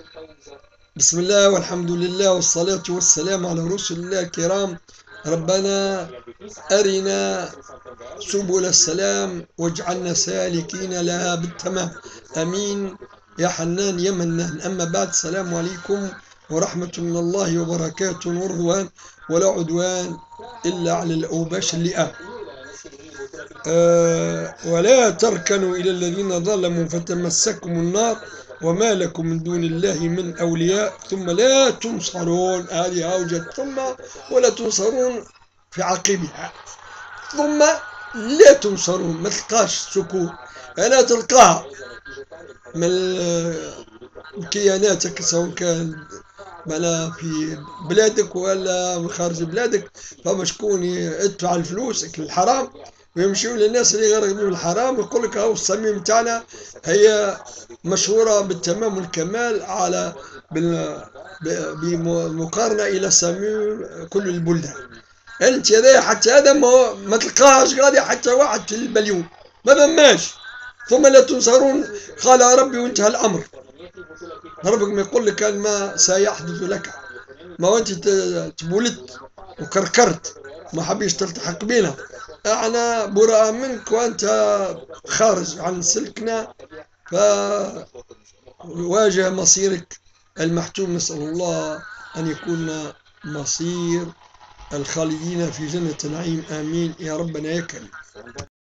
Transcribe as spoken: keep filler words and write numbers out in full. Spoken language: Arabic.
بسم الله والحمد لله والصلاة والسلام على رسل الله الكرام. ربنا أرنا سبل السلام واجعلنا سالكين لها بالتمام، آمين يا حنان يا منان. أما بعد، السلام عليكم ورحمة من الله وبركاته ورضوان ولا عدوان إلا على الأوباش اللئام. آه ولا تركنوا إلى الذين ظلموا فتمسكم النار وما لكم من دون الله من أولياء ثم لا تنصرون. هذه أوجد ثم ولا تنصرون في عقبها، ثم لا تنصرون، ما تلقاش سكون، أنا تلقاها من كياناتك سواء كان بلا في بلادك ولا من خارج بلادك. فما شكون يدفع الفلوس الحرام ويمشيوا للناس اللي يغرقوا الحرام ويقول لك هاو الصميم تاعنا هي مشهورة بالتمام والكمال على بمقارنة إلى صميم كل البلدان. انت هذا حتى هذا ما, ما تلقاهاش غادي حتى واحد في البليون، ما فماش. ثم لا تنصرون قال ربي وانتهى الأمر. ربك ما يقول لك ما سيحدث لك، ما انت تبولت وكركرت ما حبيش تلتحق بينا، احنا براء منك وانت خارج عن سلكنا، فواجه مصيرك المحتوم. نسأل الله أن يكون مصير الخالدين في جنة النعيم، آمين يا ربنا يا كريم.